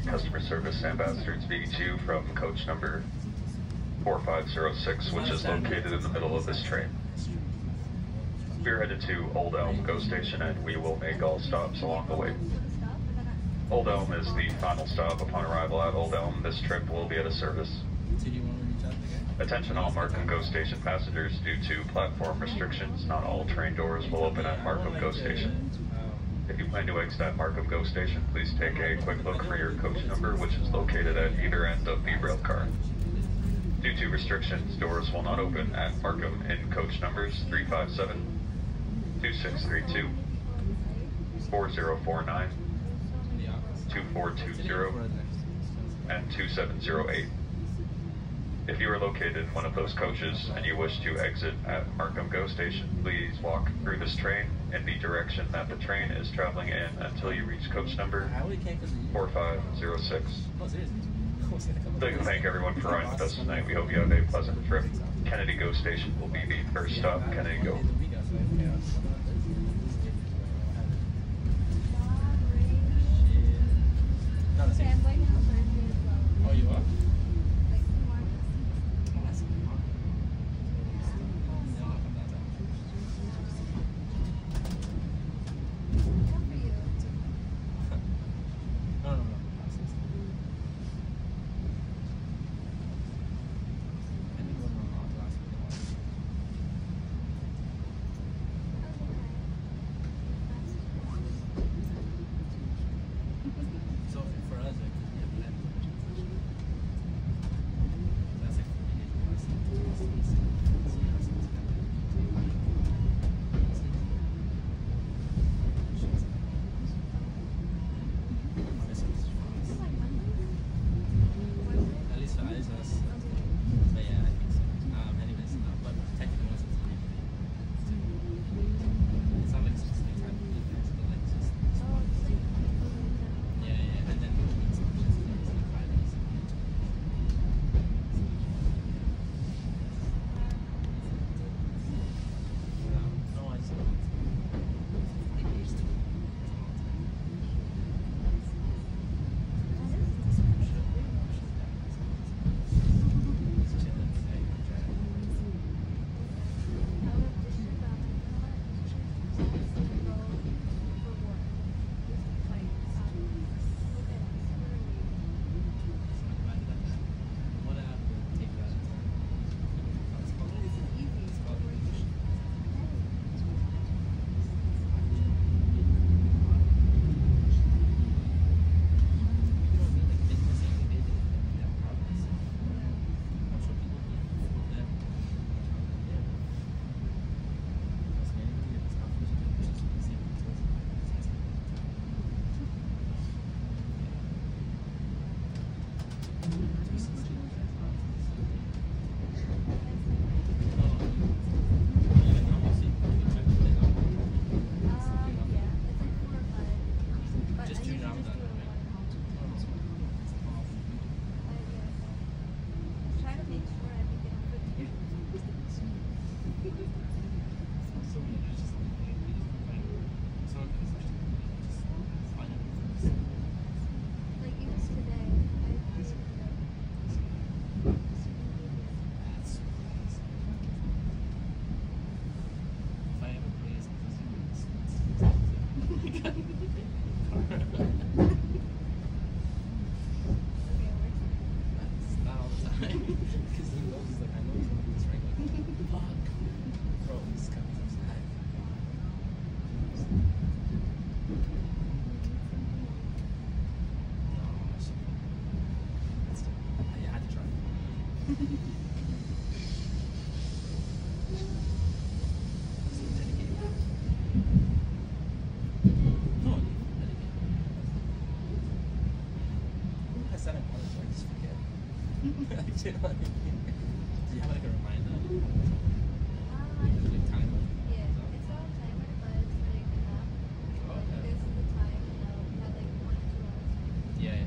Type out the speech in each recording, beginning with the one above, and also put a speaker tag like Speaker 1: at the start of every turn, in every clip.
Speaker 1: customer service ambassador to speak to you from coach number 4506, which is located in the middle of this train. We're headed to Old Elm GO Station, and we will make all stops along the way. Old Elm is the final stop. Upon arrival at Old Elm, this trip will be at a service. Attention all Markham GO Station passengers, due to platform restrictions, not all train doors will open at Markham GO Station. If you plan to exit at Markham GO Station, please take a quick look for your coach number, which is located at either end of the rail car. Due to restrictions, doors will not open at Markham in coach numbers 357, 2632, 4049, 2420, and 2708. If you are located in one of those coaches and you wish to exit at Markham GO Station, please walk through this train in the direction that the train is traveling in until you reach coach number 4506. I'd like to thank everyone for riding with us tonight. We hope you have a pleasant trip. Kennedy GO Station will be the first stop. Kennedy GO.
Speaker 2: Oh, you are?
Speaker 3: Do you have like a reminder? Like timer?
Speaker 4: Yeah, it's not a timer, but it's like this is the time, we had like 1 or 2 hours.
Speaker 3: Yeah.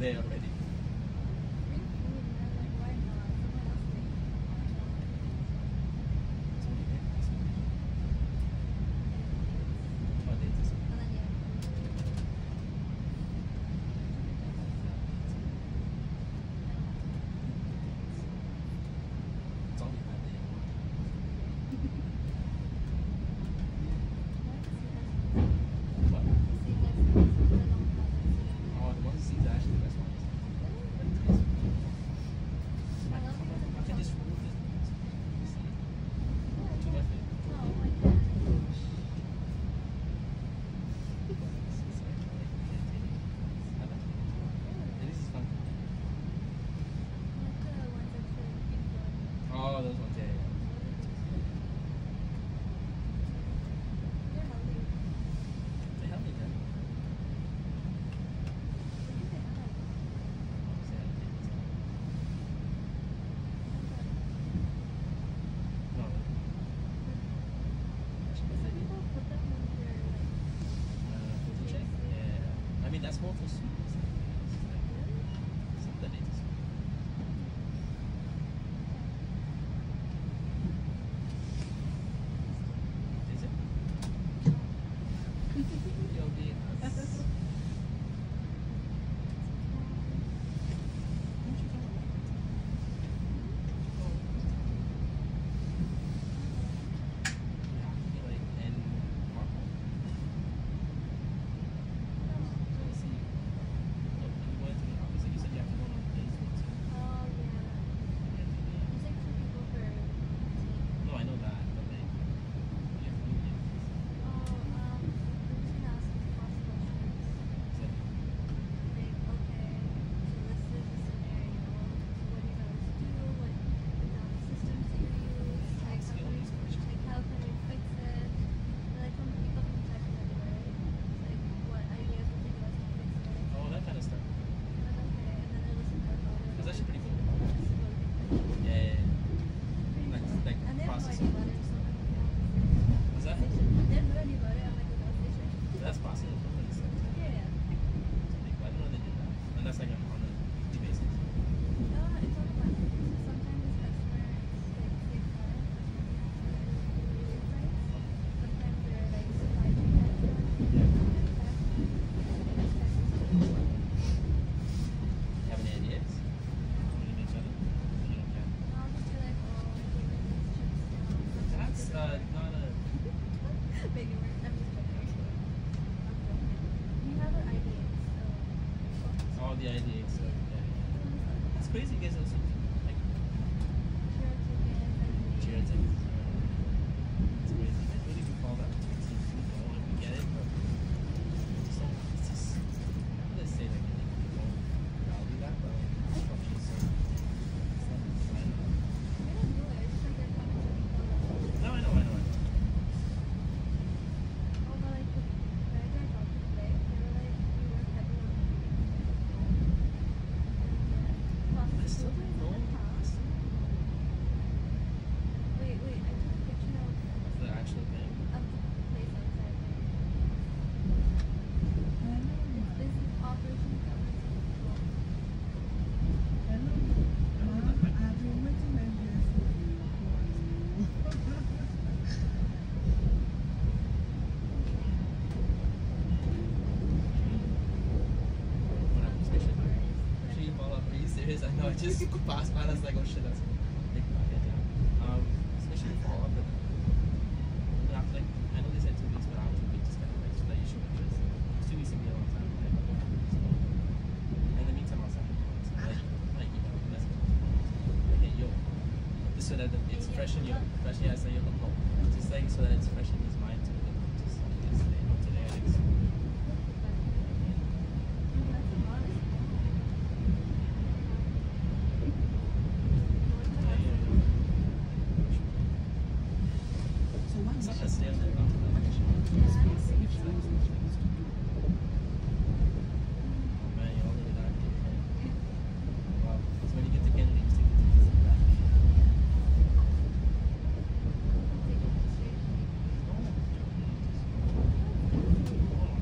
Speaker 3: there already. What date is it? It's only that day. What? Oh, the ones seeds are actually the best ones. I can just remove it. See? Too much. This is fun. Oh, those ones, yeah, yeah. They help me then. No. Protein shake? Yeah. I mean, that's more for sweetness. Some of the dates. Is it? Yo, dude. No, I know that, but like, you have to do it. Oh, that kind of stuff. That's actually pretty cool. Yeah, yeah, yeah. Like process. Is that? That's possible. I don't know they did that. And that's like on a weekly basis. You have any ideas? What do you make better? You don't care. That's not a. All the ideas. So, yeah. It's crazy, you guys also like cheer tickets. It's crazy. I really do follow that. It's people and we get it, but so it's just how do they say like people value that, but like it's probably just so it's not I don't know. No, I know. I still don't know.
Speaker 4: Wait, I took a picture of
Speaker 3: The actual thing.
Speaker 4: the place outside. This is Operation Government Control.
Speaker 3: What happens? Make sure you follow up. Are you serious? I know. I just passed by. I was like, oh shit, that's big pocket. Yeah. Especially if you follow up with them. But after, like, I know they said 2 weeks, but after 2 weeks, just kind of like so that you show interest. 2 weeks can be a long time. Right? So, in the meantime, I'll send it. So, like you know, that's okay. Yo, just so that it's fresh in your fresh. Yeah, so you're local. Just like so that it's fresh in his mind too. Just yesterday, not today, I guess. Stay on there. Oh man, you're all the way down here. Wow. So when you get to Kennedy, just take the tickets back. Oh,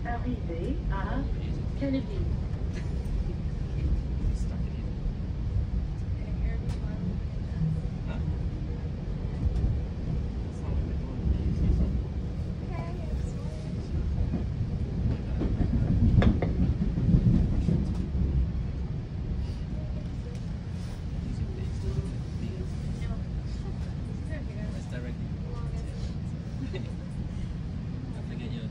Speaker 2: Arrivée à Calvi.
Speaker 3: Stuck in it.
Speaker 4: Getting air before
Speaker 3: Huh? That's not what we're doing. That's directly. I forget your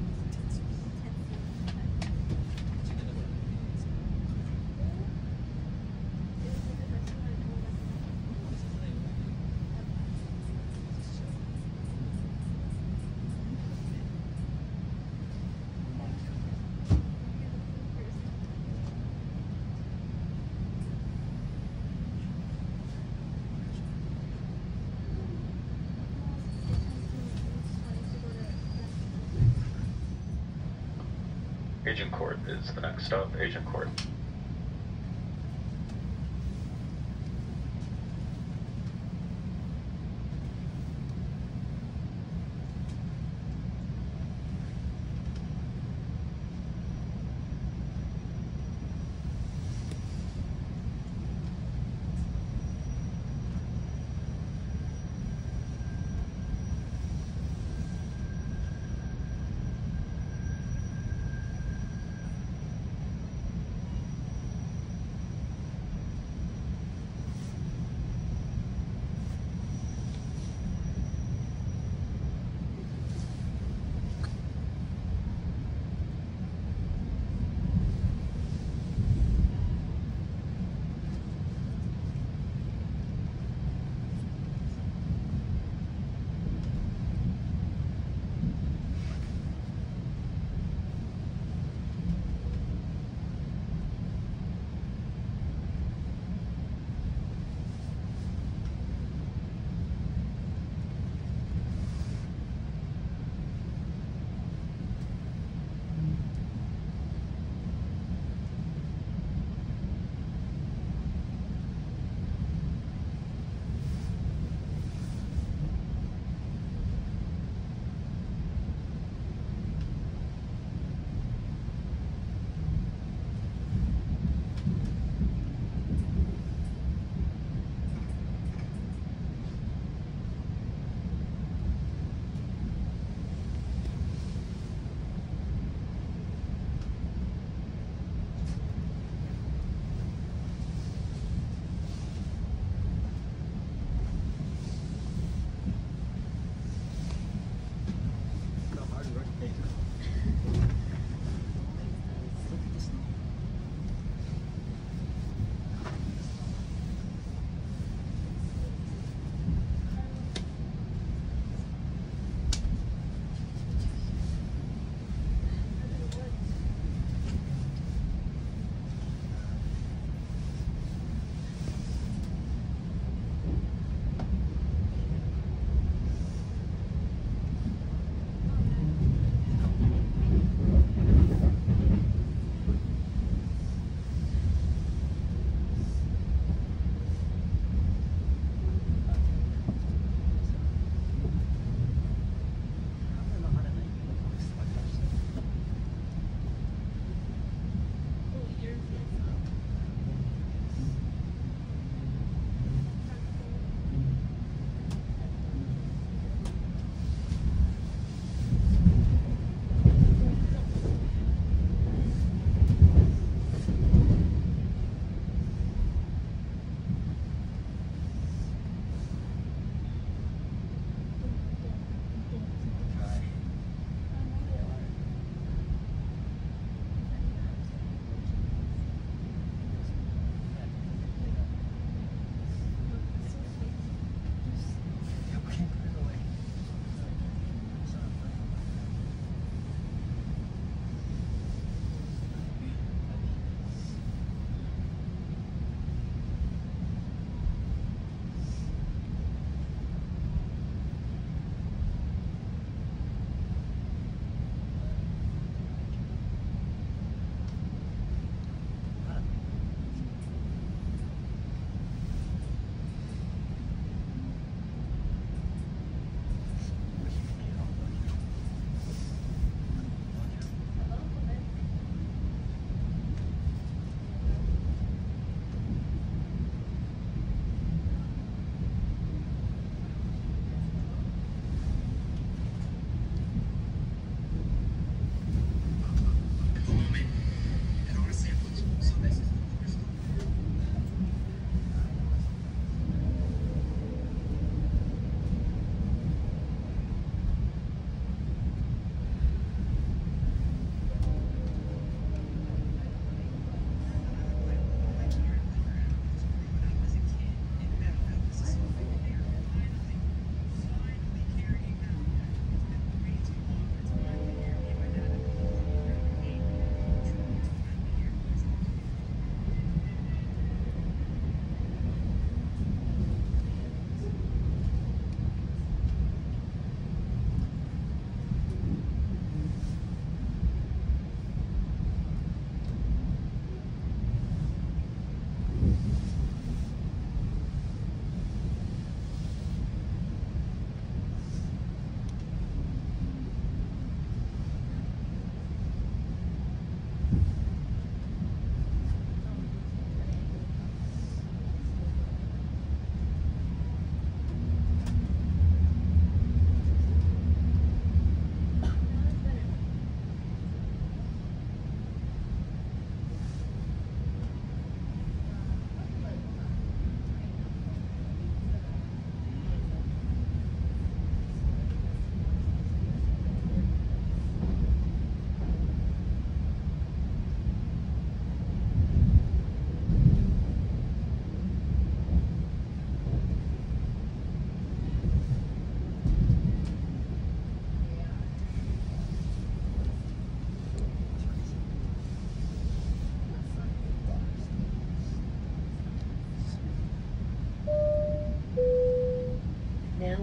Speaker 1: Agent Court is the next stop. Agent Court.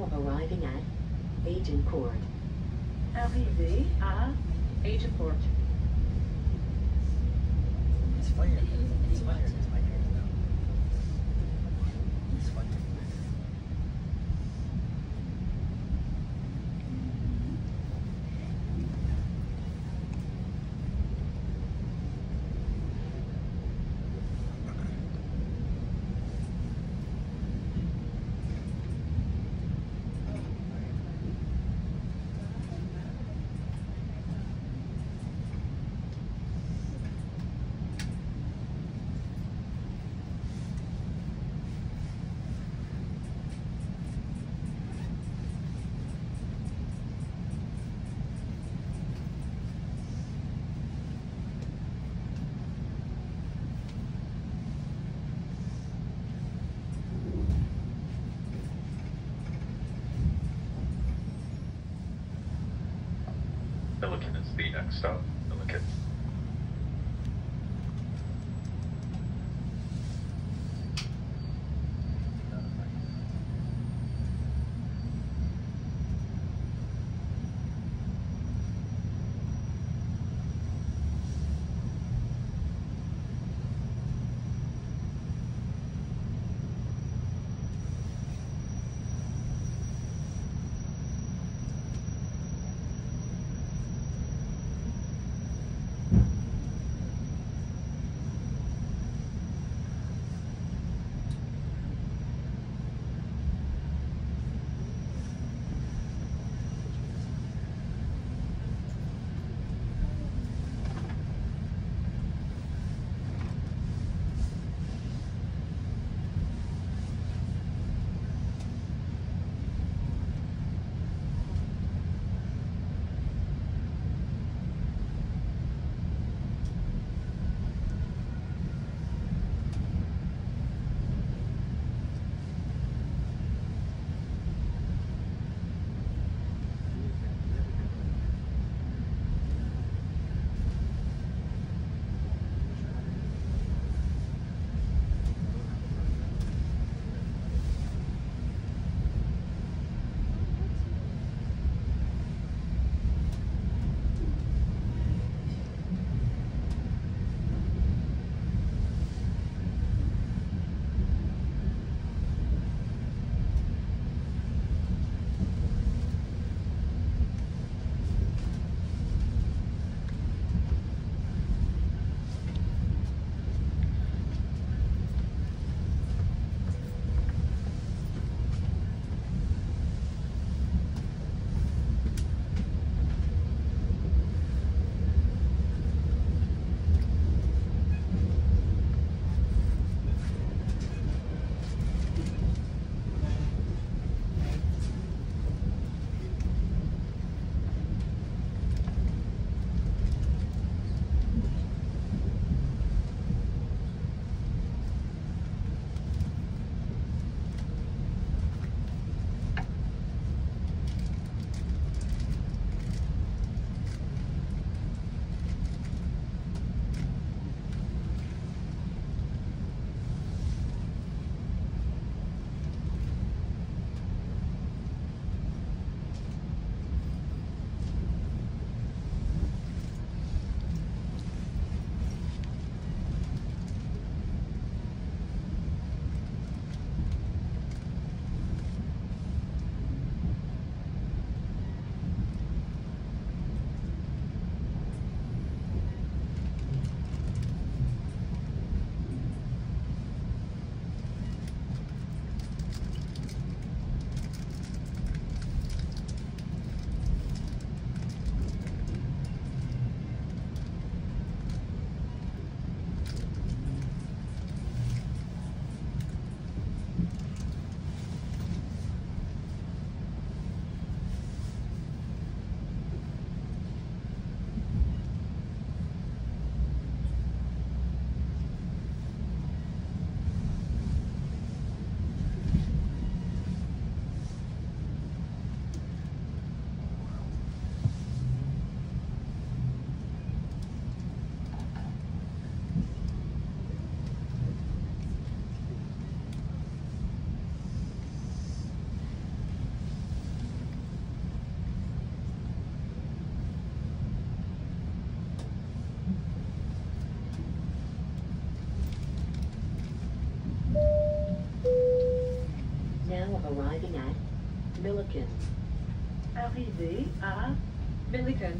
Speaker 5: now arriving at Agincourt.
Speaker 2: Arrivé à Agincourt.
Speaker 6: It's funnier. It's funnier. It's my turn now. It's funnier.
Speaker 1: Milliken is the next stop. Milliken.
Speaker 5: arriving at Milliken.
Speaker 2: Arrivée à Milliken.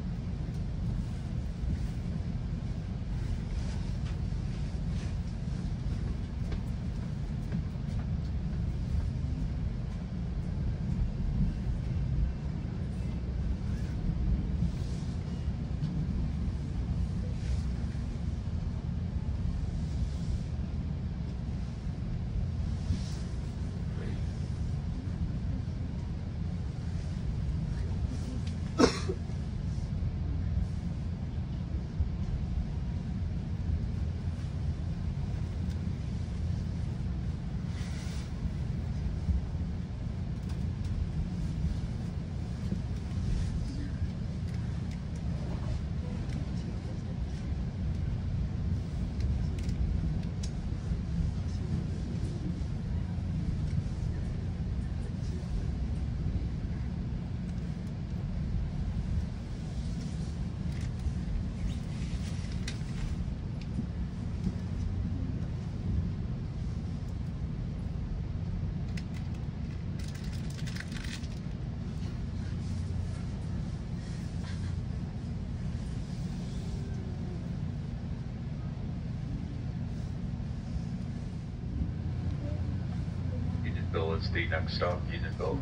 Speaker 1: Unionville is the next stop, Unionville.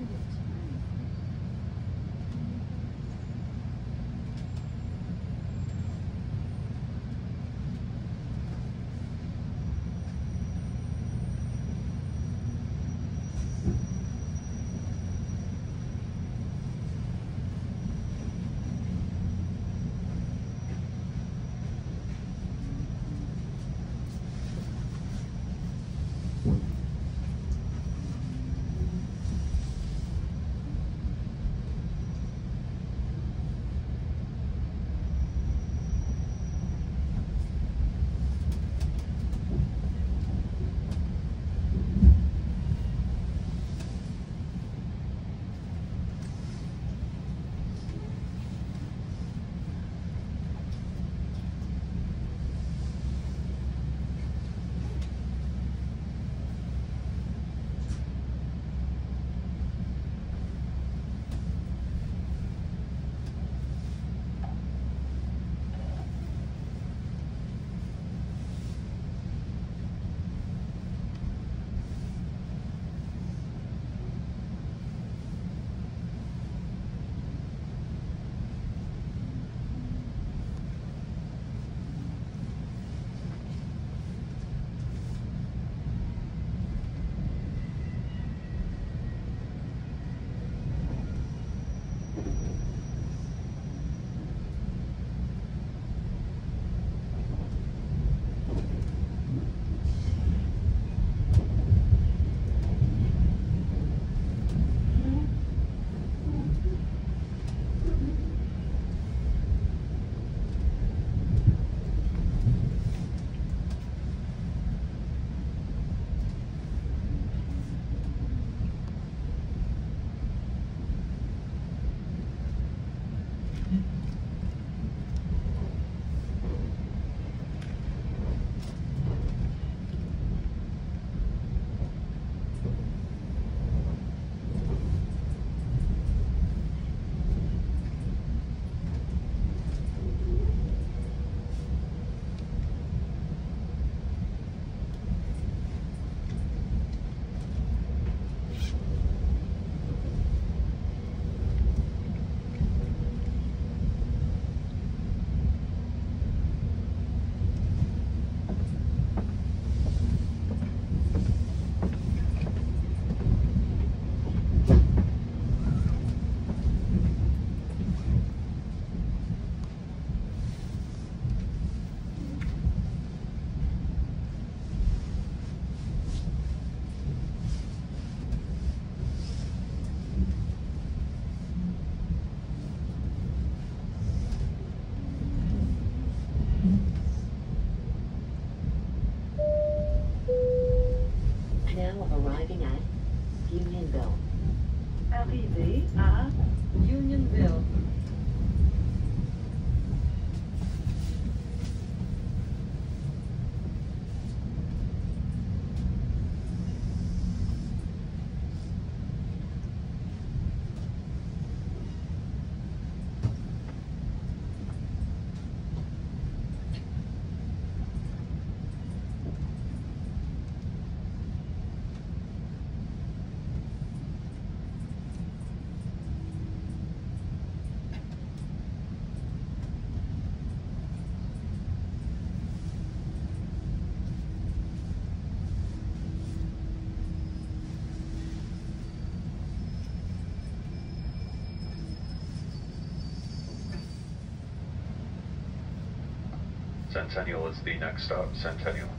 Speaker 5: Now arriving at Unionville.
Speaker 2: Arrivée à Unionville.
Speaker 1: Centennial is the next stop, Centennial.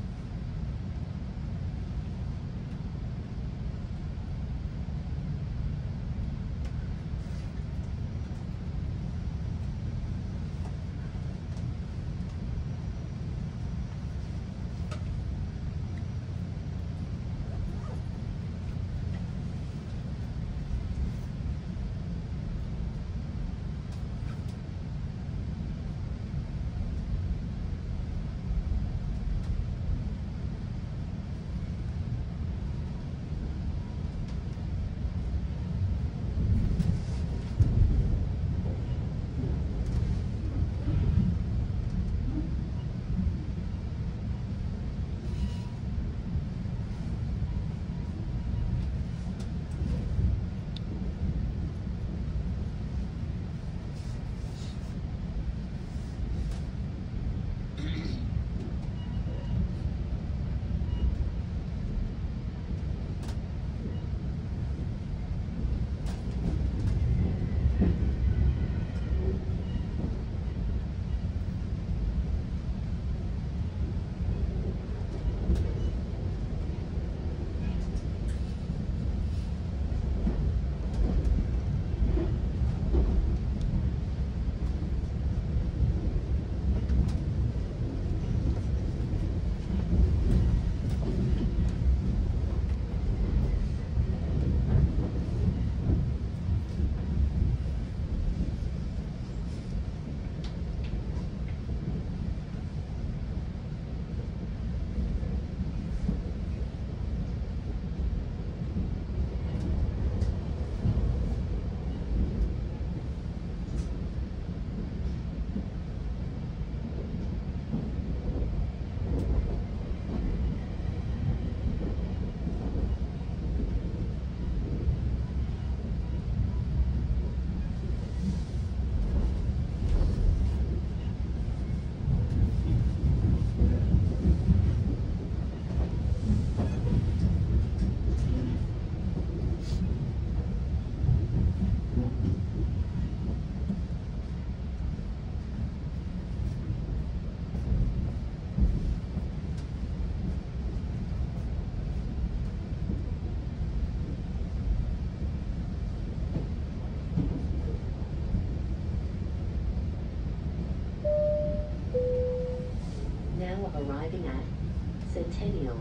Speaker 5: Arriving at Centennial.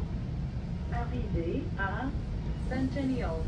Speaker 2: Arrivé à Centennial.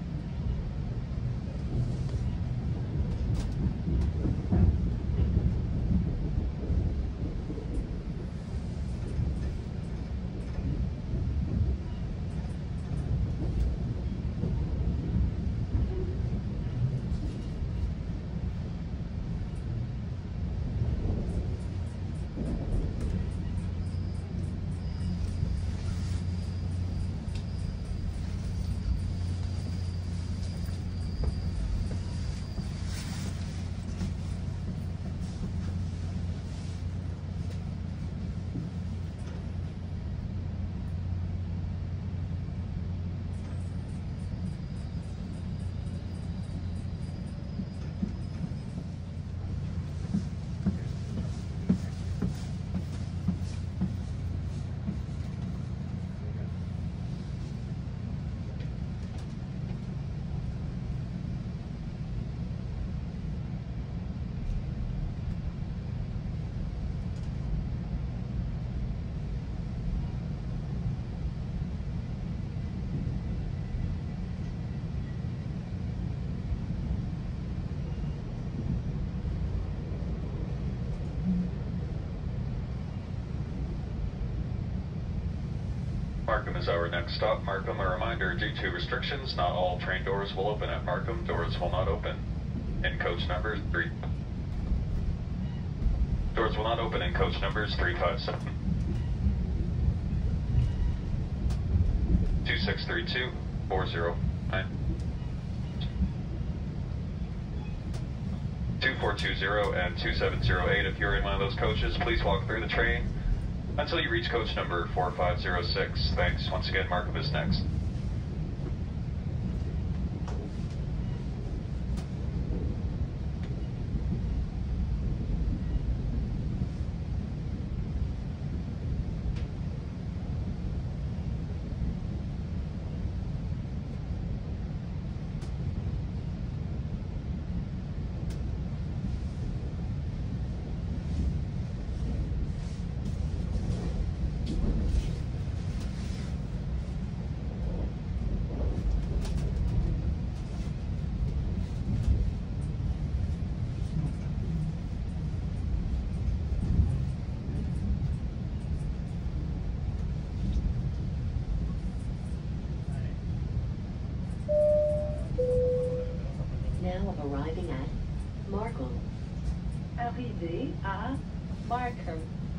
Speaker 1: Markham is our next stop. Markham, a reminder, due to restrictions, not all train doors will open at Markham. Doors will not open in coach number 3. Doors will not open in coach numbers 357, 2632, 409, 2420, and 2708. If you're in one of those coaches, please walk through the train until you reach coach number 4506. Thanks. Once again, Markham is next.
Speaker 5: arriving at Markham.
Speaker 2: Arrivé à Markham.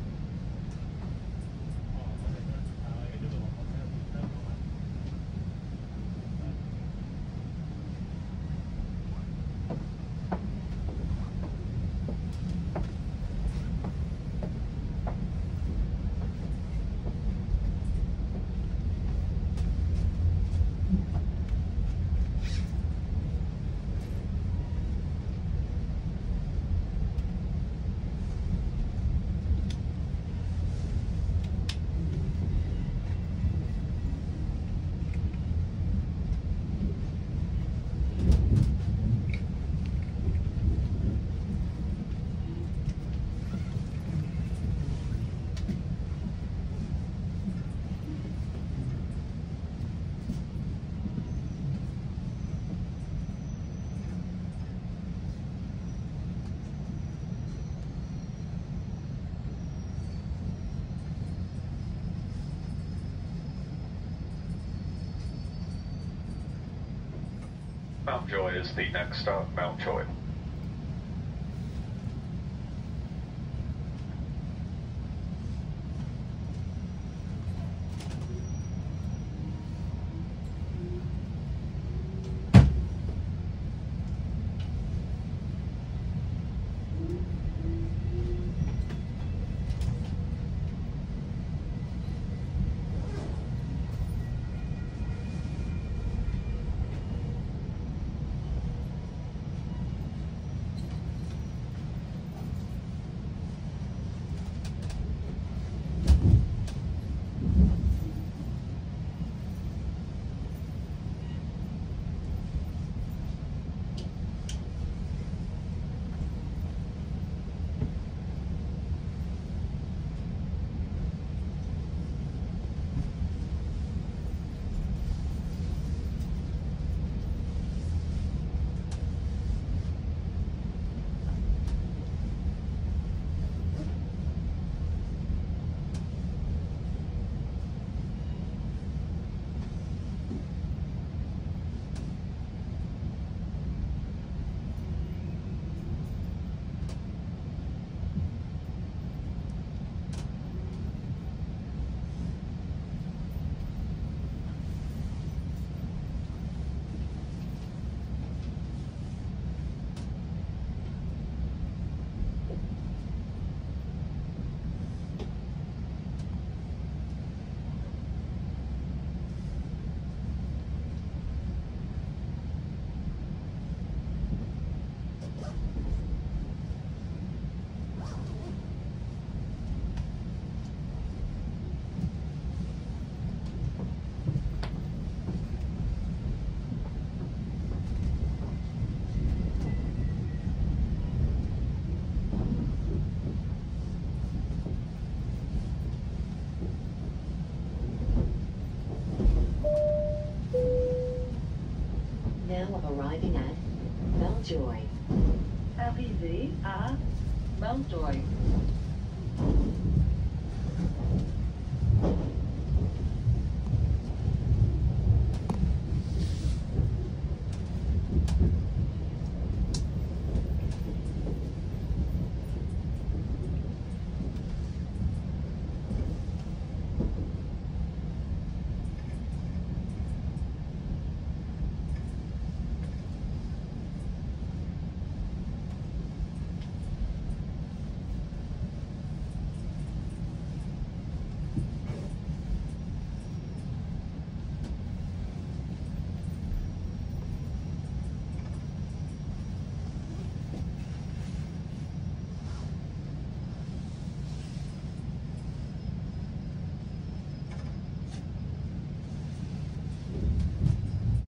Speaker 1: Mountjoy is the next stop, Mountjoy.
Speaker 5: Now arriving at Mountjoy.
Speaker 2: Arrivé à Mountjoy.